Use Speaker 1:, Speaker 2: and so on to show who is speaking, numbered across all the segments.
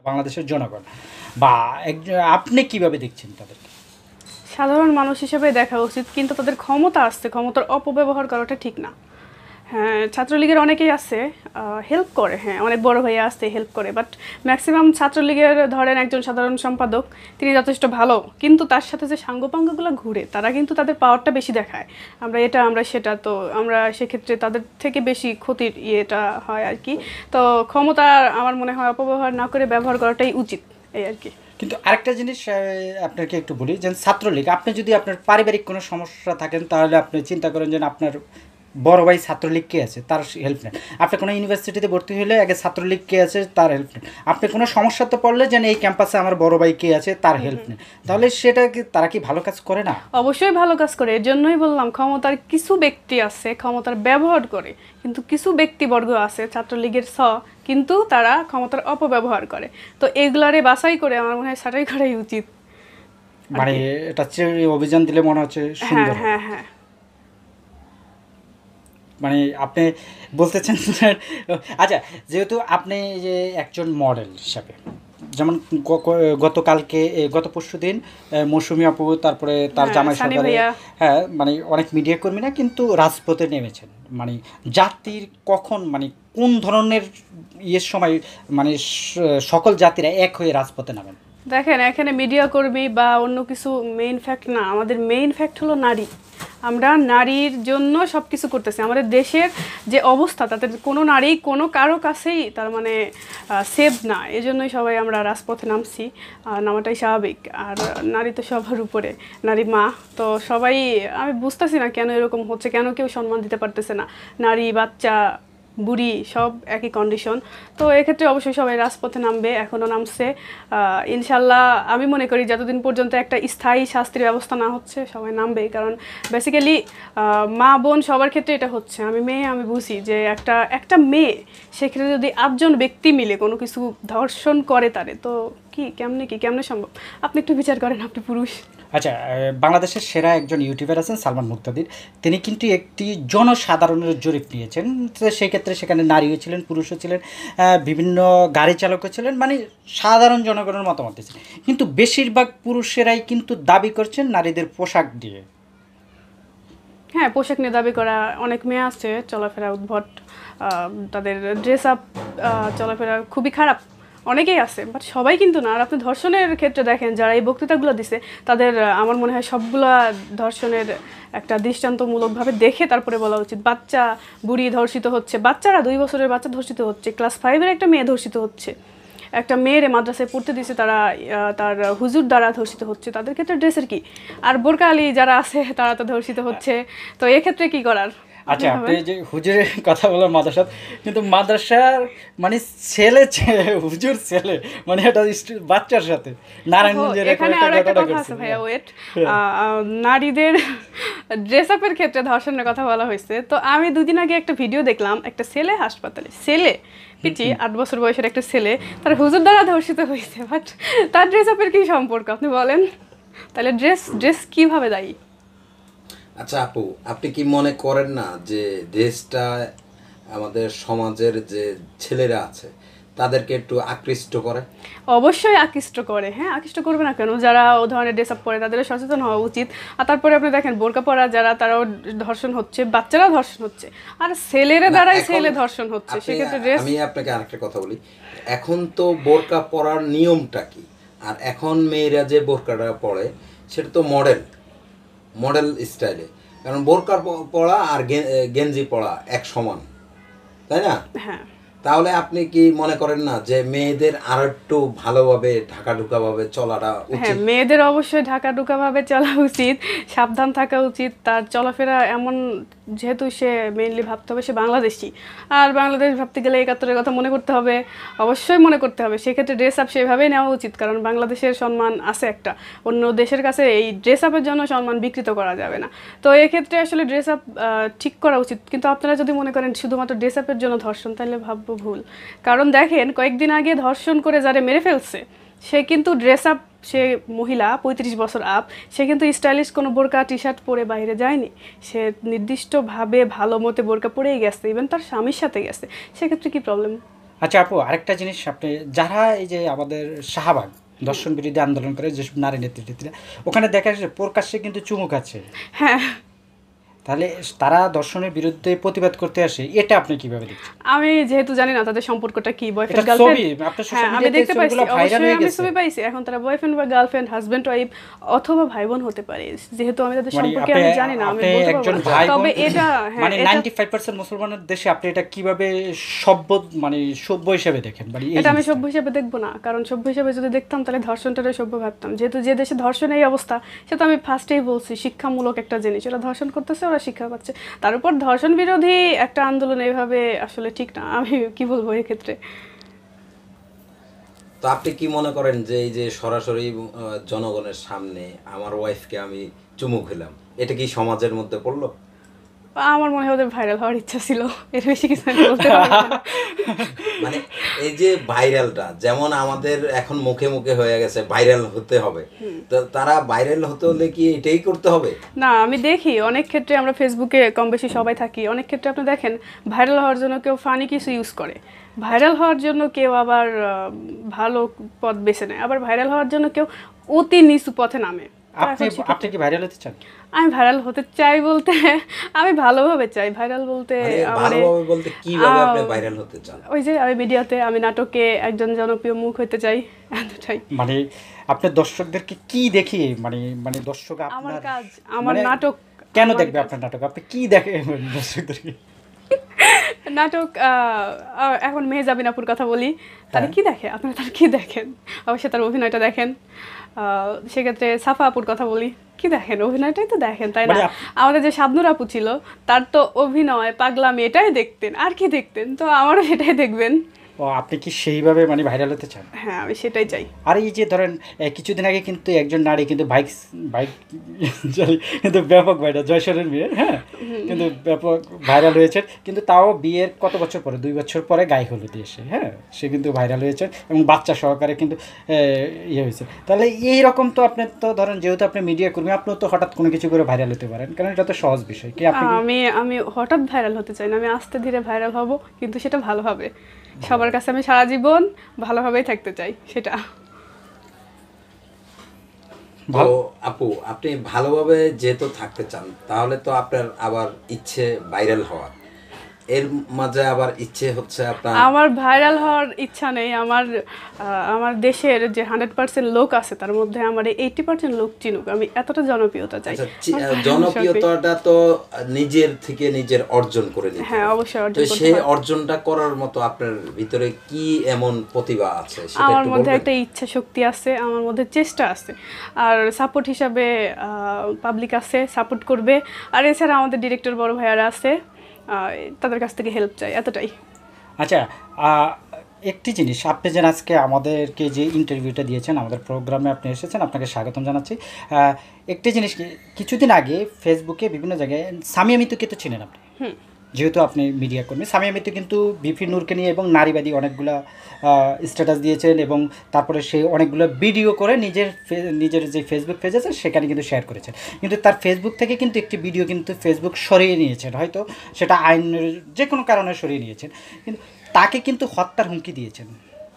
Speaker 1: বাংলাদেশের জনগণ বা আপনি কিভাবে দেখছেন তাদেরকে?
Speaker 2: সাধারণ মানুষ হিসেবে দেখা উচিত, কিন্তু তাদের ক্ষমতা আছে, ক্ষমতার অপব্যবহার করাটা ঠিক না। হ্যাঁ, ছাত্রলীগের অনেকেই আছে, হেল্প করে, হ্যাঁ অনেক বড় ভাইয়া আছে হেল্প করে, বাট ম্যাক্সিমাম ছাত্রলীগের ধরেন একজন সাধারণ সম্পাদক তিনি যথেষ্ট ভালো, কিন্তু তার সাথে যে সাঙ্গপাঙ্গগুলো ঘুরে তারা কিন্তু তাদের পাওয়ারটা বেশি দেখায়, আমরা সেটা, তো আমরা সেক্ষেত্রে তাদের থেকে বেশি ক্ষতির ইয়েটা হয় আর কি। তো ক্ষমতা আমার মনে হয় অপব্যবহার না করে ব্যবহার করাটাই উচিত, এই আর কি।
Speaker 1: কিন্তু আরেকটা জিনিস আপনাকে একটু বলি, যে ছাত্রলীগ, আপনি যদি আপনার পারিবারিক কোনো সমস্যা থাকেন তাহলে আপনি চিন্তা করেন যে আপনার বড় ভাই ছাত্রলীগ কে আছে তার হেল্প নেন। আপনি কোনো ইউনিভার্সিটিতে ভর্তি হলে আগে ছাত্রলীগ কে আছে তার হেল্প নেন। আপনি কোনো সমস্যাতে পড়লে যেন এই ক্যাম্পাসে আমার বড় ভাই কে আছে তার হেল্প নেন। তাহলে সেটা কি, তারা কি ভালো কাজ করে না?
Speaker 2: অবশ্যই ভালো কাজ করে, এর জন্যই বললাম ক্ষমতার কিছু ব্যক্তি আছে ক্ষমতার ব্যবহার করে, কিন্তু কিছু ব্যক্তিবর্গ আছে ছাত্রলীগের কিন্তু তারা ক্ষমতার অপব্যবহার করে। তো এগুলারে বাছাই করে আমার মনে হয় ছাঁটাই করাই উচিত।
Speaker 1: মানে এটা অভিযান দিলে মনে হচ্ছে
Speaker 2: হ্যাঁ
Speaker 1: সুন্দর হবে।
Speaker 2: হ্যাঁ হ্যাঁ।
Speaker 1: মানে আপনি বলতেছেন আচ্ছা, যেহেতু আপনি যে একজন মডেল হিসাবে, যেমন গত পরশু দিন মৌসুমী আপু, তারপরে তার জামাই
Speaker 2: সানি
Speaker 1: সরকারে,
Speaker 2: ভাইয়া।
Speaker 1: হ্যাঁ মানে অনেক মিডিয়া কর্মীরা কিন্তু রাজপথে নেমেছেন। মানে জাতির কখন, মানে কোন ধরনের ইয়ের সময় মানে সকল জাতিরা এক হয়ে রাজপথে নামেন?
Speaker 2: দেখেন, এখানে মিডিয়া কর্মী বা অন্য কিছু মেইন ফ্যাক্ট না, আমাদের মেইন ফ্যাক্ট হলো নারী। আমরা নারীর জন্য সব কিছু করতেছি। আমাদের দেশের যে অবস্থা, তাতে কোনো নারী কোনো কারো কাছেই তার মানে সেভ না, এজন্যই সবাই আমরা রাজপথে নামছি, নামাটাই স্বাভাবিক। আর নারী তো সবার উপরে, নারী মা, তো সবাই, আমি বুঝতেছি না কেন এরকম হচ্ছে, কেন কেউ সম্মান দিতে পারতেছে না। নারী, বাচ্চা, বুড়ি সব একই কন্ডিশন। তো এক্ষেত্রে অবশ্যই সবাই রাজপথে নামবে, এখনও নামছে। ইনশাল্লাহ আমি মনে করি যতদিন পর্যন্ত একটা স্থায়ী শাস্তির ব্যবস্থা না হচ্ছে সবাই নামবে, কারণ বেসিক্যালি মা বোন সবার ক্ষেত্রে এটা হচ্ছে। আমি মেয়ে, আমি বুঝি যে একটা একটা মেয়ে, সেক্ষেত্রে যদি 8জন ব্যক্তি মিলে কোনো কিছু ধর্ষণ করে তারে, তো কেমনে সম্ভব? আপনি একটু বিচার করেন, আপনি পুরুষ।
Speaker 1: আচ্ছা, বাংলাদেশের সেরা একজন ইউটিউবার আছেন সালমান মুক্তাদির, তিনি কিন্তু একটি জনসাধারণের জরিপ নিয়েছেন। তো সেই ক্ষেত্রে সেখানে নারীও ছিলেন, পুরুষও ছিলেন, বিভিন্ন গাড়ি চালকও ছিলেন, মানে সাধারণ জনগণের মতামত দিয়েছেন। কিন্তু বেশিরভাগ পুরুষেরাই কিন্তু দাবি করছেন নারীদের পোশাক দিয়ে।
Speaker 2: হ্যাঁ, পোশাক নিয়ে দাবি করা অনেক মেয়ে আছে, চলাফেরা উদ্ভট, তাদের ড্রেস আপ, চলাফেরা খুবই খারাপ, অনেকেই আছে, বাট সবাই কিন্তু না। আর আপনি ধর্ষণের ক্ষেত্রে দেখেন, যারা এই বক্তৃতাগুলো দিছে তাদের আমার মনে হয় সবগুলা ধর্ষণের একটা দৃষ্টান্তমূলকভাবে দেখে তারপরে বলা উচিত। বাচ্চা, বুড়ি ধর্ষিত হচ্ছে, বাচ্চারা 2 বছরের বাচ্চা ধর্ষিত হচ্ছে, ক্লাস 5-এর একটা মেয়ে ধর্ষিত হচ্ছে, একটা মেয়েরে মাদ্রাসায় পড়তে দিছে তারা, তার হুজুর দ্বারা ধর্ষিত হচ্ছে। তাদের ক্ষেত্রে ড্রেসের কি? আর বোরকা আলী যারা আছে তারা তো ধর্ষিত হচ্ছে। তো এক্ষেত্রে কি করার?
Speaker 1: আচ্ছা, আপনি যে হুজুরের কথা বললেন, মাদ্রাসা, কিন্তু মাদ্রাসার মানে ছেলে হুজুর ছেলে, মানে এটা বাচ্চার সাথে নারায়ণগঞ্জের
Speaker 2: এখানে আরো একটা কথা আছে ভাইয়া, ওয়েট। নারীদের ড্রেস আপের ক্ষেত্রে ধর্ষণের কথা বলা হয়েছে, তো আমি 2 দিন আগে একটা ভিডিও দেখলাম, একটা ছেলে হাসপাতালে, ছেলে পিচি 8 বছর বয়সের একটা ছেলে, তার হুজুর দ্বারা ধর্ষিত হয়েছে, বাট তার ড্রেস আপের কি সম্পর্ক আপনি বলেন? তাহলে ড্রেস কিভাবে দায়ী?
Speaker 3: আচ্ছা আপু, আপনি কি মনে করেন না যে দেশটা, আমাদের সমাজের যে ছেলেরা আছে তাদেরকে একটু আকৃষ্ট করে?
Speaker 2: অবশ্যই আকৃষ্ট করে, হ্যাঁ আকৃষ্ট করবে না কেন? যারা ও ধরনের ড্রেস আপ পরে তাদেরও সচেতন হওয়া উচিত। আর তারপরে আপনি দেখেন বোরকা পরা যারা, তারাও ধর্ষণ হচ্ছে, বাচ্চারাও ধর্ষণ হচ্ছে, আর ছেলেরা দ্বারাই ছেলে ধর্ষণ হচ্ছে, সেক্ষেত্রে ড্রেস।
Speaker 3: আমি আপনাকে আরেকটা কথা বলি, এখন তো বোরকা পরার নিয়মটা কি? আর এখন মেয়েরা যে বোরকাটা পরে সেটা তো মডেল স্টাইলে, কারণ বোরকা পরা আর গেঞ্জি পরা এক সমান, তাই না?
Speaker 2: হ্যাঁ,
Speaker 3: তাহলে আপনি কি মনে করেন না যে মেয়েদের আর একটু ভালোভাবে ঢাকাঢুকাভাবে চলাটা
Speaker 2: হ্যাঁ
Speaker 3: উচিত?
Speaker 2: মেয়েদের অবশ্যই ঢাকাঢুকাভাবে চলা উচিত, সাবধান থাকা উচিত, তার চলাফেরা এমন, যেহেতু সে মেইনলি ভাবতে হবে সে বাংলাদেশি, আর বাংলাদেশ ভাবতে গেলে 71-এর কথা মনে করতে হবে, অবশ্যই মনে করতে হবে। সেক্ষেত্রে ড্রেস আপ সেভাবেই নেওয়া উচিত, কারণ বাংলাদেশের সম্মান আছে একটা, অন্য দেশের কাছে এই ড্রেস আপের জন্য সম্মান বিকৃত করা যাবে না। তো এক্ষেত্রে আসলে ড্রেস আপ ঠিক করা উচিত। কিন্তু আপনারা যদি মনে করেন শুধুমাত্র ড্রেস আপের জন্য ধর্ষণ, তাহলে ভাববো ভুল। কারণ দেখেন, কয়েকদিন আগে ধর্ষণ করে যারা মেরে ফেলছে, সে কিন্তু ড্রেস আপ, সে মহিলা 35 বছর আপ, সে কিন্তু স্টাইলিশ কোনো বোরকা টি শার্ট পরে বাইরে যায়নি, সে নির্দিষ্টভাবে ভালো মতে বোরকা পরেই গেছে, ইভেন তার স্বামীর সাথে গেছে। সেক্ষেত্রে কি প্রবলেম?
Speaker 1: আচ্ছা আপু, আরেকটা জিনিস, আপনি যারা এই যে আমাদের শাহবাগ দর্শন বিরোধী আন্দোলন করে যেসব নারী নেতৃত্বরা, ওখানে দেখা যাচ্ছে প্রকাশ্যে কিন্তু চুমু খাচ্ছে,
Speaker 2: হ্যাঁ,
Speaker 1: তাহলে তারা দর্শনের বিরুদ্ধে প্রতিবাদ করতে আসে, এটা আপনি কিভাবে দেখছেন?
Speaker 2: আমি যেহেতু জানি না তাদের সম্পর্কটা কি,
Speaker 1: এটা
Speaker 2: বয়ফ্রেন্ড
Speaker 1: ছবি
Speaker 2: গার্লফ্রেন্ড।
Speaker 1: আপনার
Speaker 2: হ্যাঁ,
Speaker 1: সোশ্যাল
Speaker 2: আমি
Speaker 1: মিডিয়াতে
Speaker 2: দেখতে পাইছি,
Speaker 1: ছবিগুলো ভাইরাল
Speaker 2: অবশ্যই
Speaker 1: হয়ে
Speaker 2: আমি
Speaker 1: গেছে,
Speaker 2: ছবি পাইছি। এখন তারা বয়ফ্রেন্ড বা গার্লফ্রেন্ড, হাজবেন্ড ওয়াইফ অথবা ভাই বোন হতে পারে, যেহেতু আমি তাদের
Speaker 1: মানে
Speaker 2: সম্পর্কে
Speaker 1: আপনি
Speaker 2: আমি জানি না, আমি
Speaker 1: আপনি
Speaker 2: বলতে
Speaker 1: একজন
Speaker 2: পারবো না।
Speaker 1: ভাই বোন,
Speaker 2: তবে এটা হ্যাঁ,
Speaker 1: মানে
Speaker 2: এটা
Speaker 1: 95% মুসলমানের দেশে আপনি এটা কিভাবে সভ্য, মানে সভ্য হিসেবে দেখেন, মানে এই
Speaker 2: এটা আমি
Speaker 1: জিনিসটা?
Speaker 2: সভ্য হিসেবে দেখবো না, কারণ সভ্য হিসেবে যদি দেখতাম তাহলে ধর্ষণটারে সভ্য ভাবতাম। যেহেতু যে দেশে ধর্ষণ এই অবস্থা, সেটা আমি ফার্স্টেই বলছি শিক্ষামূলক একটা জিনিস, ওরা ধর্ষণ করতেছে, ওরা শিক্ষা পাচ্ছে। তার উপর ধর্ষণ বিরোধী একটা আন্দোলন এইভাবে আসলে ঠিক না, আমি কি বলবো এক্ষেত্রে।
Speaker 3: তো আপনি কি মনে করেন যে এই যে সরাসরি জনগণের সামনে আমার ওয়াইফকে আমি চুমু খেলাম, এটা কি সমাজের মধ্যে পড়লো?
Speaker 2: আমার মনে হয় ওদের ভাইরাল হওয়ার ইচ্ছা ছিল, এর বেশি কিছু আমি বলতে পারবো না।
Speaker 3: মানে এই যে ভাইরালটা যেমন আমাদের এখন মুখে মুখে হয়ে গেছে ভাইরাল হতে হবে, তো তারা ভাইরাল হতে হলে কি এটাই করতে হবে?
Speaker 2: না, আমি দেখি অনেক ক্ষেত্রে, আমরা ফেসবুকে কম বেশি সবাই থাকি, অনেক ক্ষেত্রে আপনি দেখেন ভাইরাল হওয়ার জন্য কেউ ফানি কিছু ইউজ করে, ভাইরাল হওয়ার জন্য কেউ আবার ভালো পথ বেছে নেয়, আবার ভাইরাল হওয়ার জন্য কেউ অতি নিচু পথে নামে। তো
Speaker 1: আপনি
Speaker 2: এখন সেক্ষেত্রে
Speaker 1: আপনি কি ভাইরাল হতে চান?
Speaker 2: আমি ভাইরাল হতে চাই বলতে আমি ভালোভাবে চাই, ভাইরাল বলতে
Speaker 3: মানে
Speaker 2: আমার
Speaker 3: ভালোভাবে বলতে কিভাবে আপনি ভাইরাল হতে চান?
Speaker 2: ওই যে আমি মিডিয়াতে, আমি নাটকে একজন জনপ্রিয় মুখ হতে চাই, এতটাই।
Speaker 1: মানে আপনার দর্শকদেরকে কি দেখি, মানে মানে দর্শক
Speaker 2: আমার
Speaker 1: আপনার
Speaker 2: কাজ, আমার
Speaker 1: মানে
Speaker 2: নাটক,
Speaker 1: কেন
Speaker 2: আমার
Speaker 1: দেখবে
Speaker 2: কাজ।
Speaker 1: আপনার নাটক, আপনি কি দেখেন দর্শকদেরকে?
Speaker 2: নাটক এখন মেহজাবিন আপুর কথা বলি, তারা
Speaker 1: হ্যাঁ।
Speaker 2: কি দেখে, আপনারা তার কি দেখেন? অবশ্যই তার অভিনয়টা দেখেন। সেক্ষেত্রে সাফা আপুর কথা বলি, কি দেখেন? অভিনয়টাই তো দেখেন, তাই না?
Speaker 1: মানে
Speaker 2: আমাদের যে শাবনূর আপু ছিল, তার তো অভিনয় পাগলামি এটাই দেখতেন, আর কি দেখতেন? তো আমারও সেটাই দেখবেন।
Speaker 1: ও, আপনি কি সেইভাবে মানে ভাইরাল হতে চান?
Speaker 2: হ্যাঁ, আমি সেটাই চাই।
Speaker 1: আর এই যে ধরেন কিছুদিন আগে কিন্তু একজন নারী কিন্তু বাইক বাইক কিন্তু ব্যাপক ভাইরাল, জয়সরের মেয়ে, হ্যাঁ, কিন্তু ব্যাপক ভাইরাল হয়েছে, কিন্তু তাও বিয়ের কত বছর পরে, 2 বছর পরে গায়ে হলুদে এসে, হ্যাঁ, সে কিন্তু ভাইরাল হয়েছে এবং বাচ্চা সহকারে কিন্তু ইয়ে হয়েছে। তাহলে এইরকম তো আপনি তো ধরেন, যেহেতু আপনি মিডিয়া কর্মী, আপনিও তো হঠাৎ কোনো কিছু করে ভাইরাল হতে পারেন, কারণ এটা তো সহজ বিষয় কি আপনি কি-
Speaker 2: আমি হঠাৎ ভাইরাল হতে চাই না, আমি আস্তে ধীরে ভাইরাল হব, কিন্তু সেটা ভালোভাবে, সবার কাছে আমি সারা জীবন ভালোভাবেই থাকতে চাই, সেটা।
Speaker 3: তো আপু, আপনি ভালোভাবে যেহেতু থাকতে চান, তাহলে তো আপনার আবার ইচ্ছে ভাইরাল হওয়ার, এর মাঝে আবার ইচ্ছে হচ্ছে আপনার
Speaker 2: আমার ভাইরাল হওয়ার ইচ্ছা নেই, আমার দেশের যে 100% লোক আছে তার মধ্যে আমার 80% লোক চিনুক, আমি এতটা জনপ্রিয়তা চাই।
Speaker 3: আচ্ছা,
Speaker 2: আমার ভাইরাল
Speaker 3: জনপ্রিয়তাটা তো নিজের থেকে নিজের অর্জন করে নিতে
Speaker 2: হ্যাঁ,
Speaker 3: হবে।
Speaker 2: অবশ্যই
Speaker 3: তো
Speaker 2: অর্জন করতে
Speaker 3: সেই
Speaker 2: হয়।
Speaker 3: অর্জনটা করার মতো আপনার ভিতরে কি এমন প্রতিভা আছে সেটা
Speaker 2: আমার
Speaker 3: একটু
Speaker 2: মধ্যে
Speaker 3: বলবেন?
Speaker 2: একটা ইচ্ছা শক্তি আছে, আমার মধ্যে চেষ্টা আছে, আর সাপোর্ট হিসাবে পাবলিক আছে, সাপোর্ট করবে। আর এছাড়া আমাদের ডিরেক্টর বড় ভাইয়ারা আছে, তাদের কাছ থেকে হেল্প চাই, এতটাই।
Speaker 1: আচ্ছা, একটি জিনিস, আপনি যেন আজকে আমাদেরকে যে ইন্টারভিউটা দিয়েছেন, আমাদের প্রোগ্রামে আপনি এসেছেন, আপনাকে স্বাগতম জানাচ্ছি। একটি জিনিস, কিছুদিন আগে ফেসবুকে বিভিন্ন জায়গায় সামিয়া মিতুকে তো চিনেন আপনি, যেহেতু আপনি মিডিয়া কর্মী, সামিয়া মিতু কিন্তু বিপি নূরকে নিয়ে এবং নারীবাদী অনেকগুলো স্ট্যাটাস দিয়েছেন, এবং তারপরে সে অনেকগুলো ভিডিও করে নিজের যে ফেসবুক পেজ আছে সেখানে কিন্তু শেয়ার করেছেন, কিন্তু তার ফেসবুক থেকে কিন্তু একটি ভিডিও কিন্তু ফেসবুক সরিয়ে নিয়েছেন, হয়তো সেটা আইনের যে কোনো কারণে সরিয়ে নিয়েছেন, কিন্তু তাকে কিন্তু হত্যার হুমকি দিয়েছেন।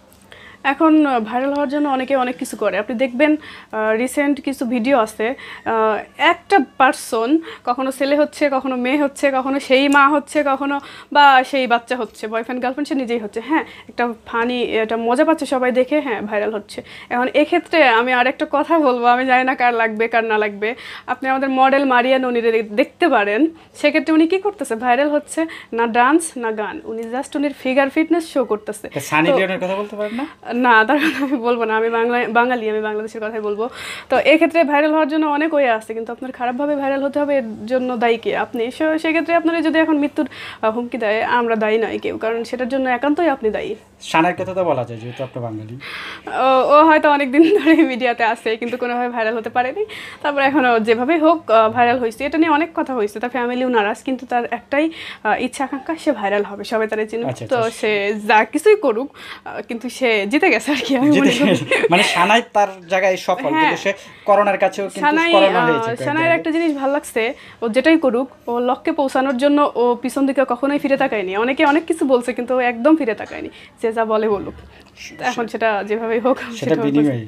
Speaker 2: এখন ভাইরাল হওয়ার জন্য অনেকে অনেক কিছু করে, আপনি দেখবেন রিসেন্ট কিছু ভিডিও আছে, একটা পার্সন কখনো ছেলে হচ্ছে, কখনো মেয়ে হচ্ছে, কখনো সেই মা হচ্ছে, কখনো বা সেই বাচ্চা হচ্ছে, বয়ফ্রেন্ড গার্লফ্রেন্ড সে নিজেই হচ্ছে, হ্যাঁ, একটা ফানি, এটা মজা পাচ্ছে সবাই দেখে, হ্যাঁ, ভাইরাল হচ্ছে। এখন এক্ষেত্রে আমি আরেকটা কথা বলবো, আমি জানি না কার লাগবে কার না লাগবে, আপনি আমাদের মডেল মারিয়া ননিরে দেখতে পারেন, সেক্ষেত্রে উনি কী করতেছে, ভাইরাল হচ্ছে না ডান্স না গান, উনি জাস্ট উনির ফিগার ফিটনেস শো করতেছে।
Speaker 1: সানি লিওনের কথা বলতে পারেন না?
Speaker 2: না, তার কথা আমি বলবো না, আমি বাঙালি, আমি বাংলাদেশের কথাই বলবো। তো এক্ষেত্রে ভাইরাল হওয়ার জন্য অনেক ওয়ে আছে, কিন্তু আপনার খারাপভাবে ভাইরাল হতে হবে, এর জন্য দায়ী কে? আপনি। সেক্ষেত্রে আপনারা যদি এখন মৃত্যুর হুমকি দেয়, আমরা দায়ী নয় কেউ, কারণ সেটার জন্য একান্তই আপনি দায়ী।
Speaker 1: সানের কথা তো বলা যায়, যেহেতু আপনি বাঙালি।
Speaker 2: ও হয়তো অনেকদিন ধরে মিডিয়াতে আছে, কিন্তু কোনোভাবে ভাইরাল হতে পারেনি। তারপরে এখনও যেভাবেই হোক ভাইরাল হয়েছে, এটা নিয়ে অনেক কথা হয়েছে, তার ফ্যামিলিও নারাজ, কিন্তু তার একটাই ইচ্ছা আকাঙ্ক্ষা, সে ভাইরাল হবে, সবাই তারা চিনুক।
Speaker 1: আচ্ছা,
Speaker 2: তো সে যা কিছুই করুক, কিন্তু সে জিতে গেছে আর কি আমি মনে
Speaker 1: জিতে
Speaker 2: করি।
Speaker 1: মানে সানাই তার জায়গায় সফল,
Speaker 2: হ্যাঁ।
Speaker 1: কিন্তু সে করোনার কাছেও কিন্তু
Speaker 2: সানাই
Speaker 1: করোনা হয়েছে
Speaker 2: সানাইয়ের একটা জিনিস ভালো লাগছে, ও যেটাই করুক ও লক্ষ্যে পৌঁছানোর জন্য ও পিছন দিকে কখনোই ফিরে তাকায়নি। অনেকে অনেক কিছু বলছে কিন্তু ও একদম ফিরে তাকায়নি, যে যা বলে বলুক, এখন সেটা যেভাবেই হোক
Speaker 1: সেটা
Speaker 2: ওর
Speaker 1: বিনিময়।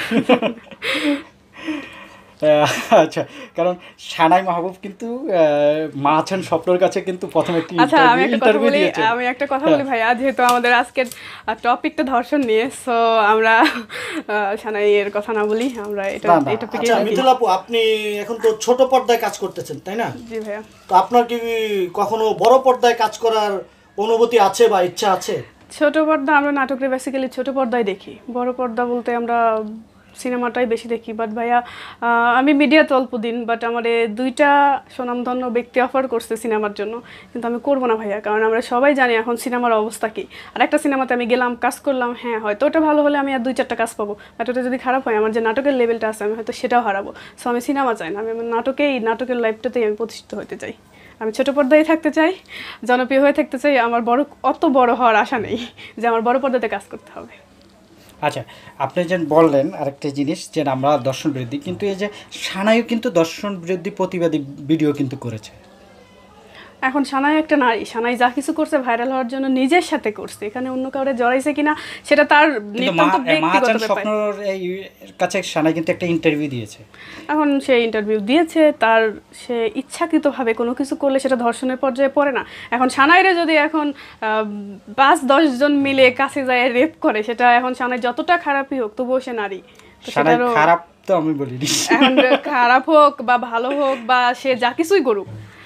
Speaker 1: আচ্ছা, কারণ সানাই মাহবুব কিন্তু মাহাছান স্বপ্নর কাছে কিন্তু প্রথমে একটি
Speaker 2: আচ্ছা আমি একটা কথা
Speaker 1: ইন্টারভিউ
Speaker 2: বলি,
Speaker 1: দিয়েছে।
Speaker 2: আমি একটা কথা বলি ভাইয়া, যেহেতু আমাদের আজকের টপিকটা ধর্ষণ নিয়ে, সো আমরা সানাইয়ের কথা না বলি, আমরা এটা
Speaker 1: না, না।
Speaker 2: এই টপিকে
Speaker 4: আচ্ছা মিতুল আপু, আপনি এখন তো ছোট পর্দায় কাজ করতেছেন তাই না?
Speaker 2: জি ভাইয়া।
Speaker 4: তো আপনার কি কখনো বড় পর্দায় কাজ করার অনুভূতি আছে বা ইচ্ছা আছে?
Speaker 2: ছোট পর্দা আমরা নাটকের বেসিক্যালি ছোট পর্দায় দেখি, বড় পর্দা বলতে আমরা সিনেমাটাই বেশি দেখি। বাট ভাইয়া আমি মিডিয়াতে অল্প দিন, বাট আমার 2টা স্বনামধন্য ব্যক্তি অফার করছে সিনেমার জন্য, কিন্তু আমি করবো না ভাইয়া, কারণ আমরা সবাই জানি এখন সিনেমার অবস্থা কি। আর একটা সিনেমাতে আমি গেলাম, কাজ করলাম, হ্যাঁ হয়তো ওটা ভালো হলে আমি আর 2-4টা কাজ পাবো, বাট ওটা যদি খারাপ হয় আমার যে নাটকের লেভেলটা আছে আমি হয়তো সেটাও হারাবো। সো আমি সিনেমা চাই না, আমি আমার নাটকের লাইফটাতেই আমি প্রতিষ্ঠিত হতে চাই। আমি ছোট পর্দায় থাকতে চাই, জনপ্রিয় হয়ে থাকতে চাই, আমার অত বড় হওয়ার আশা নেই যে আমার বড় পর্দাতে কাজ করতে হবে।
Speaker 1: আচ্ছা, আপনি যে বললেন আরেকটা জিনিস যে আমরা দর্শন বিরোধী, কিন্তু এই যে সানাইও কিন্তু দর্শন বিরোধী প্রতিবাদী ভিডিও কিন্তু করেছে।
Speaker 2: এখন সানাই একটা নারী, সানাই যা কিছু করছে ভাইরাল হওয়ার জন্য নিজের সাথে করছে, এখানে অন্য কাউরে জড়াইছে কিনা সেটা তার
Speaker 1: কিন্তু
Speaker 2: নিতান্ত ব্যক্তিগত
Speaker 1: মাহাছান
Speaker 2: ব্যাপার।
Speaker 1: স্বপ্নর এই কাছে সানাই কিন্তু একটা ইন্টারভিউ দিয়েছে।
Speaker 2: এখন সে ইন্টারভিউ দিয়েছে, তার সে ইচ্ছাকৃতভাবে কোনো কিছু করলে সেটা ধর্ষণের পর্যায়ে পড়ে না। এখন সানাইরে যদি এখন 5-10 জন মিলে কাছে যায় রেপ করে, সেটা এখন সানাই যতটা খারাপই হোক তবুও সে নারী, তো
Speaker 1: সানাই
Speaker 2: সেটারও
Speaker 1: খারাপ তো আমি বলিনি।
Speaker 2: এখন খারাপ হোক বা ভালো হোক বা সে যা কিছুই করুক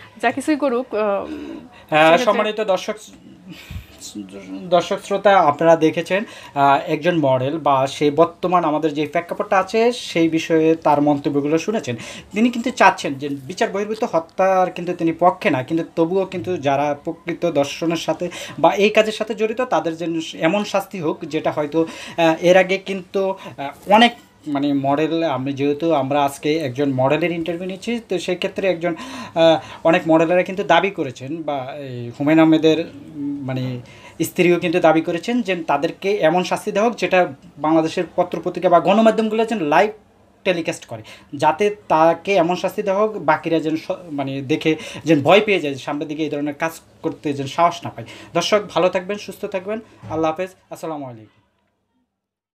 Speaker 2: সেক্ষেত্রে-
Speaker 1: সম্মানিত দর্শক শ্রোতা, আপনারা দেখেছেন একজন মডেল বা সে বর্তমান আমাদের যে প্রেক্ষাপটটা আছে সেই বিষয়ে তার মন্তব্যগুলো শুনেছেন। তিনি কিন্তু চাচ্ছেন যে বিচার বহির্ভূত হত্যার কিন্তু তিনি পক্ষে না, কিন্তু তবুও কিন্তু যারা প্রকৃত দর্শনের সাথে বা এই কাজের সাথে জড়িত তাদের জন্য এমন শাস্তি হোক যেটা হয়তো এর আগে কিন্তু অনেক মানে মডেল, আমি যেহেতু আমরা আজকে একজন মডেলের ইন্টারভিউ নিচ্ছি, তো সেই ক্ষেত্রে একজন অনেক মডেলেরা কিন্তু দাবি করেছেন বা হুমায়ুন আহমেদের মানে স্ত্রীও কিন্তু দাবি করেছেন যে তাদেরকে এমন শাস্তি দেওয়া হোক যেটা বাংলাদেশের পত্রপত্রিকা বা গণমাধ্যমগুলো যেন লাইভ টেলিকাস্ট করে, যাতে তাকে এমন শাস্তি দেওয়া হোক বাকিরা যেন মানে দেখে যেন ভয় পেয়ে যায়, সামনের দিকে এই ধরনের কাজ করতে যেন সাহস না পায়। দর্শক ভালো থাকবেন, সুস্থ থাকবেন, আল্লাহ হাফেজ, আসসালামু আলাইকুম।